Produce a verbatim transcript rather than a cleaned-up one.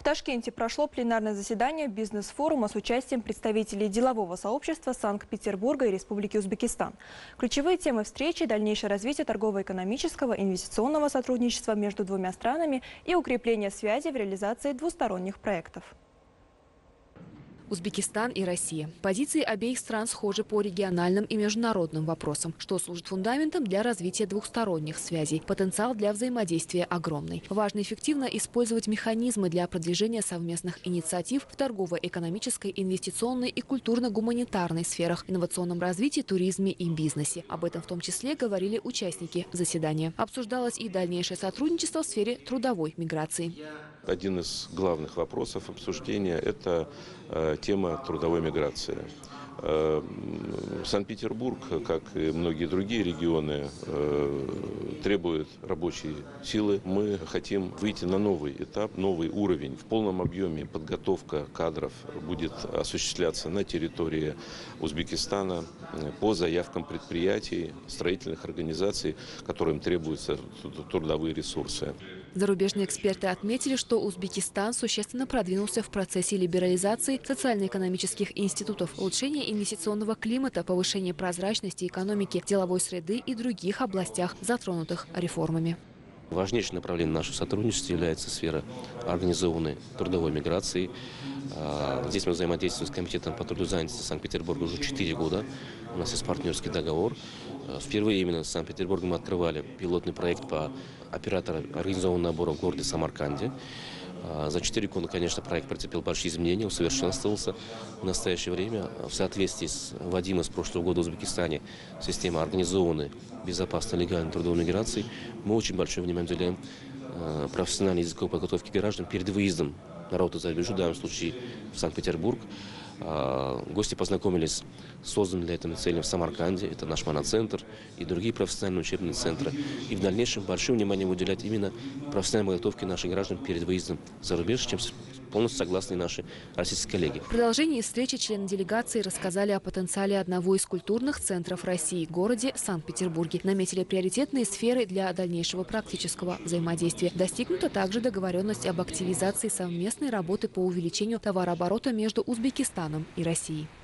В Ташкенте прошло пленарное заседание бизнес-форума с участием представителей делового сообщества Санкт-Петербурга и Республики Узбекистан. Ключевые темы встречи – дальнейшее развитие торгово-экономического и инвестиционного сотрудничества между двумя странами и укрепление связи в реализации двусторонних проектов. Узбекистан и Россия. Позиции обеих стран схожи по региональным и международным вопросам, что служит фундаментом для развития двухсторонних связей. Потенциал для взаимодействия огромный. Важно эффективно использовать механизмы для продвижения совместных инициатив в торгово-экономической, инвестиционной и культурно-гуманитарной сферах, инновационном развитии, туризме и бизнесе. Об этом в том числе говорили участники заседания. Обсуждалось и дальнейшее сотрудничество в сфере трудовой миграции. Один из главных вопросов обсуждения – это э, тема трудовой миграции. Э, Санкт-Петербург, как и многие другие регионы, э, требует рабочей силы. Мы хотим выйти на новый этап, новый уровень. В полном объеме подготовка кадров будет осуществляться на территории Узбекистана по заявкам предприятий, строительных организаций, которым требуются трудовые ресурсы. Зарубежные эксперты отметили, что Узбекистан существенно продвинулся в процессе либерализации социально-экономических институтов, улучшения инвестиционного климата, повышения прозрачности экономики, деловой среды и других областях, затронутых реформами. Важнейшим направлением нашего сотрудничества является сфера организованной трудовой миграции. Здесь мы взаимодействуем с Комитетом по трудозанятости Санкт-Петербурга уже четыре года. У нас есть партнерский договор. Впервые именно с Санкт-Петербургом мы открывали пилотный проект по оператору организованного набора в городе Самарканде. За четыре года, конечно, проект претерпел большие изменения, усовершенствовался. В настоящее время, в соответствии с вводимой с прошлого года в Узбекистане системой организованной, безопасной, легальной трудовой миграции, мы очень большое внимание уделяем профессиональной языковой подготовке граждан перед выездом на работу за рубеж, в данном случае в Санкт-Петербург. Гости познакомились с созданным для этого целью в Самарканде, это наш моноцентр и другие профессиональные учебные центры. И в дальнейшем большое внимание уделять именно профессиональной подготовке наших граждан перед выездом за рубеж, чем полностью согласны наши российские коллеги. В продолжении встречи члены делегации рассказали о потенциале одного из культурных центров России – городе Санкт-Петербурге. Наметили приоритетные сферы для дальнейшего практического взаимодействия. Достигнута также договоренность об активизации совместной работы по увеличению товарооборота между Узбекистаном и Россией.